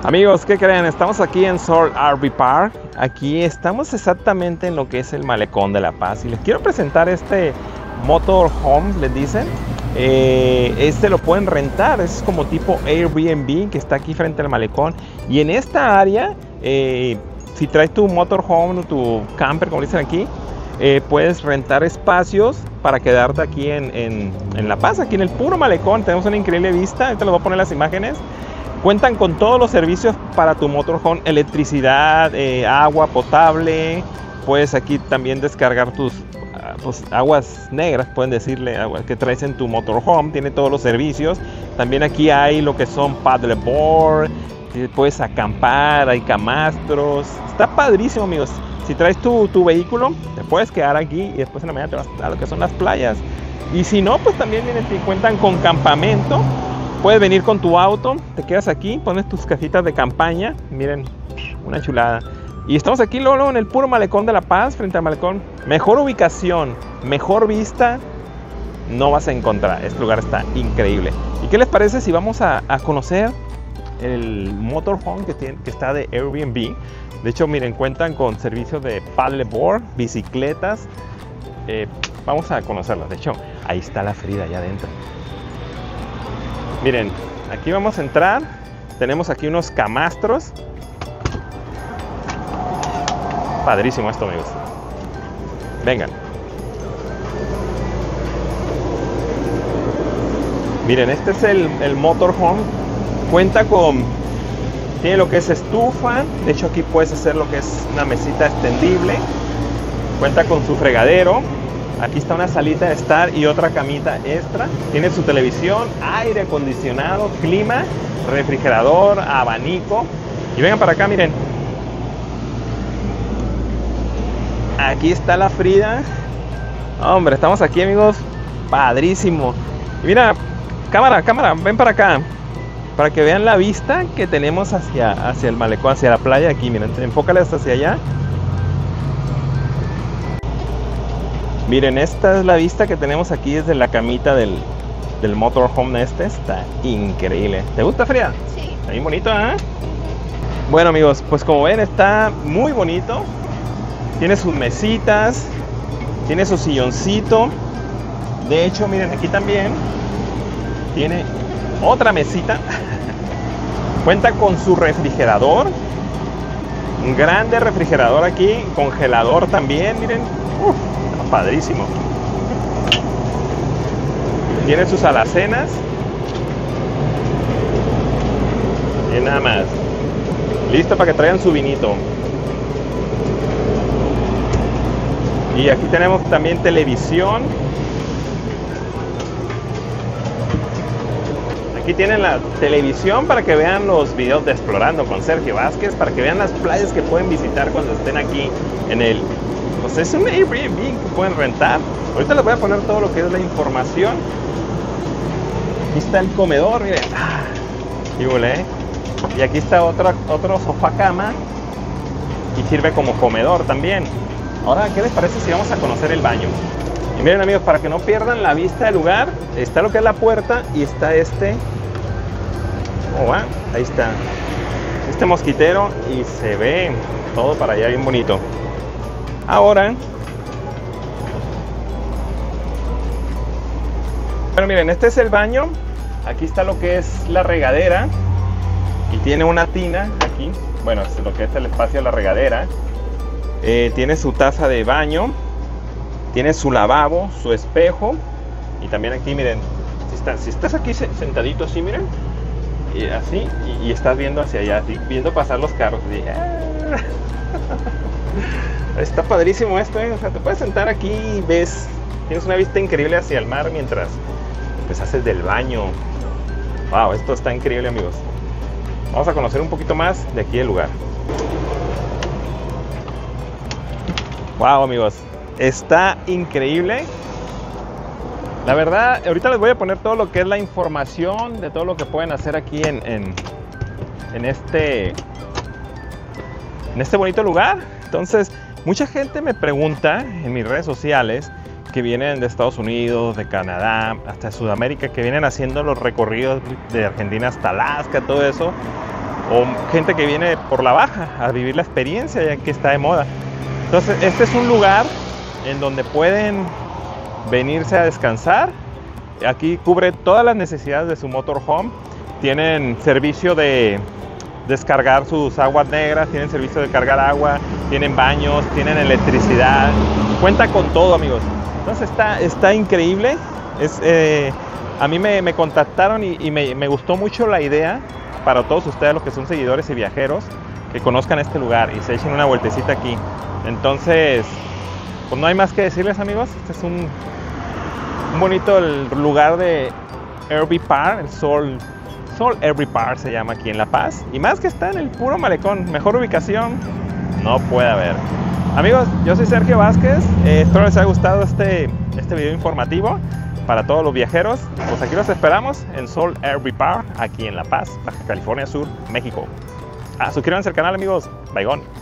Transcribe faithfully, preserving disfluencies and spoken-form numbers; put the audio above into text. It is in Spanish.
Amigos, ¿qué creen? Estamos aquí en Soared R V Park. Aquí estamos exactamente en lo que es el Malecón de La Paz. Y les quiero presentar este motorhome, les dicen. Eh, este lo pueden rentar, es como tipo Airbnb que está aquí frente al malecón. Y en esta área, eh, si traes tu motorhome o tu camper, como dicen aquí, eh, puedes rentar espacios para quedarte aquí en, en, en La Paz, aquí en el puro malecón. Tenemos una increíble vista, ahorita les voy a poner las imágenes. Cuentan con todos los servicios para tu motorhome, electricidad, eh, agua potable. Puedes aquí también descargar tus pues, aguas negras, pueden decirle, agua que traes en tu motorhome. Tiene todos los servicios. También aquí hay lo que son paddleboard, puedes acampar, hay camastros. Está padrísimo, amigos. Si traes tu, tu vehículo, te puedes quedar aquí y después en la mañana te vas a lo que son las playas. Y si no, pues también miren, te cuentan con campamento. Puedes venir con tu auto, te quedas aquí, pones tus casitas de campaña. Miren, una chulada. Y estamos aquí luego en el puro malecón de La Paz, frente al malecón. Mejor ubicación, mejor vista, no vas a encontrar. Este lugar está increíble. ¿Y qué les parece si vamos a, a conocer el motorhome que, tiene, que está de Airbnb? De hecho, miren, cuentan con servicios de paddleboard, bicicletas. Eh, vamos a conocerlas. De hecho, ahí está la Frida allá adentro. Miren, aquí vamos a entrar. Tenemos aquí unos camastros. Padrísimo esto, amigos. Vengan. Miren, este es el, el motorhome. Cuenta con... Tiene lo que es estufa. De hecho, aquí puedes hacer lo que es una mesita extendible. Cuenta con su fregadero. Aquí está una salita de estar y otra camita extra. Tiene su televisión, aire acondicionado, clima, refrigerador, abanico. Y vengan para acá, miren. Aquí está la Frida. Hombre, estamos aquí, amigos. Padrísimo. Y mira, cámara, cámara, ven para acá. Para que vean la vista que tenemos hacia, hacia el malecón, hacia la playa. Aquí, miren, enfócales hacia allá. Miren, esta es la vista que tenemos aquí desde la camita del, del motorhome este. Está increíble. ¿Te gusta, Frida? Sí. Está bien bonito, ¿eh? Bueno, amigos, pues como ven, está muy bonito. Tiene sus mesitas, tiene su silloncito. De hecho, miren, aquí también tiene otra mesita. Cuenta con su refrigerador. Un grande refrigerador aquí, congelador también, miren. Uf. Padrísimo. Tiene sus alacenas. Y nada más. Listo para que traigan su vinito. Y aquí tenemos también televisión. Aquí tienen la televisión para que vean los videos de Explorando con Sergio Vázquez, para que vean las playas que pueden visitar cuando estén aquí en el... Pues es un Airbnb que pueden rentar. Ahorita les voy a poner todo lo que es la información. Aquí está el comedor, miren. Ah, y, ¿eh? y aquí está otro, otro sofá cama. Y sirve como comedor también. Ahora, ¿qué les parece si vamos a conocer el baño? Y miren, amigos, para que no pierdan la vista del lugar, está lo que es la puerta y está este. Oh, ¿va? Ahí está. Este mosquitero y se ve todo para allá bien bonito. Ahora, bueno, miren, este es el baño. Aquí está lo que es la regadera y tiene una tina aquí. Bueno, es lo que es el espacio de la regadera. Eh, tiene su taza de baño, tiene su lavabo, su espejo y también aquí, miren, si, está, si estás aquí sentadito así, miren, y así y, y estás viendo hacia allá, así, viendo pasar los carros. Y, ¡ah! Está padrísimo esto, ¿eh? O sea, te puedes sentar aquí y ves, tienes una vista increíble hacia el mar mientras pues haces del baño. Wow, esto está increíble, amigos. Vamos a conocer un poquito más de aquí el lugar. Wow, amigos, está increíble. La verdad, ahorita les voy a poner todo lo que es la información de todo lo que pueden hacer aquí en, en, en este en este bonito lugar. Entonces, mucha gente me pregunta en mis redes sociales que vienen de Estados Unidos, de Canadá, hasta Sudamérica, que vienen haciendo los recorridos de Argentina hasta Alaska, todo eso. o gente que viene por la baja a vivir la experiencia, ya que está de moda. Entonces este es un lugar en donde pueden venirse a descansar. Aquí cubre todas las necesidades de su motorhome. Tienen servicio de descargar sus aguas negras, tienen servicio de cargar agua, tienen baños, tienen electricidad, cuenta con todo, amigos. Entonces está, está increíble. Es, eh, a mí me, me contactaron y, y me, me gustó mucho la idea para todos ustedes, los que son seguidores y viajeros, que conozcan este lugar y se echen una vueltecita aquí. Entonces, pues no hay más que decirles, amigos. Este es un, un bonito lugar de R V Park, el Sol Sol R V Park se llama aquí en La Paz, y más que está en el puro malecón. Mejor ubicación no puede haber. Amigos, yo soy Sergio Vázquez, eh, espero les haya gustado este, este video informativo para todos los viajeros. Pues aquí los esperamos en Sol R V Park, aquí en La Paz, Baja California Sur, México. Ah, suscríbanse al canal, amigos. Bye, gone.